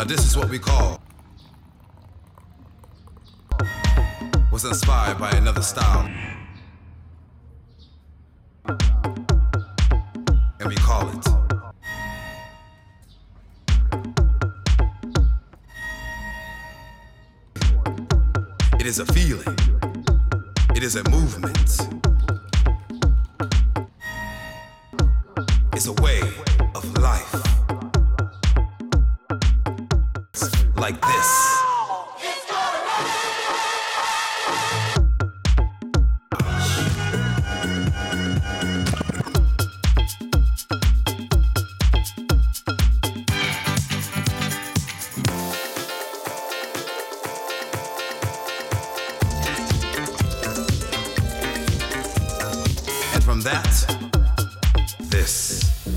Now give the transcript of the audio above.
this is what we call was inspired by another style, and we call it it is a feeling, it is a movement, it's a way of life. Like this. And from that, this.